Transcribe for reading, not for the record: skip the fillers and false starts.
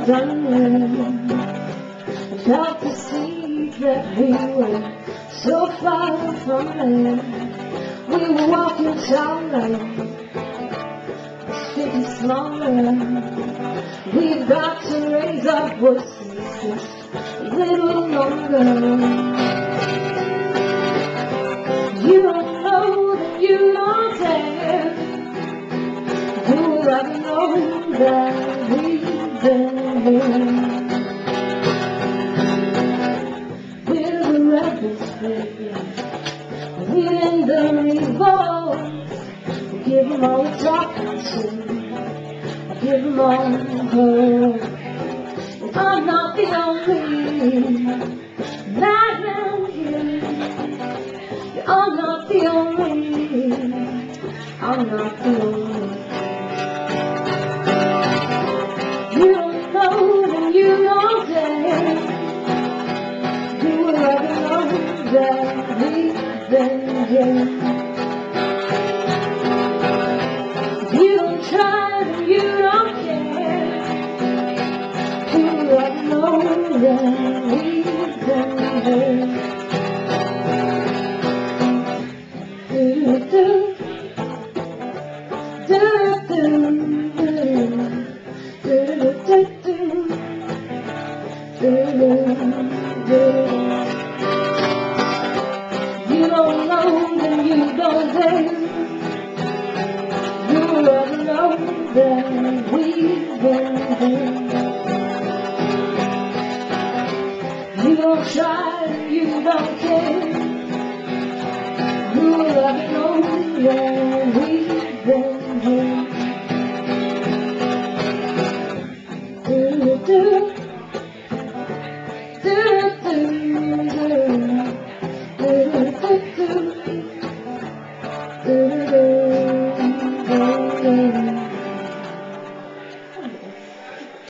done. I felt the seeds that we were so far from land. We were walking taller, thinking smaller. We've got to raise our voices just a little longer. You don't know that you don't dare. Who will ever know that we've been here? We're the rebels, baby. We're in the revolt. We give them all the talking to. I give them all the hope. And I'm not the only madman here. I'm not the only. I'm not the only. You don't know that you don't dare. You will ever know that we've been here. You don't try, then you don't care. You will ever know that we've been here. You don't know, then you don't dare. You will ever know that we've been here. You don't try, you don't care. You will ever know that we've been here. Do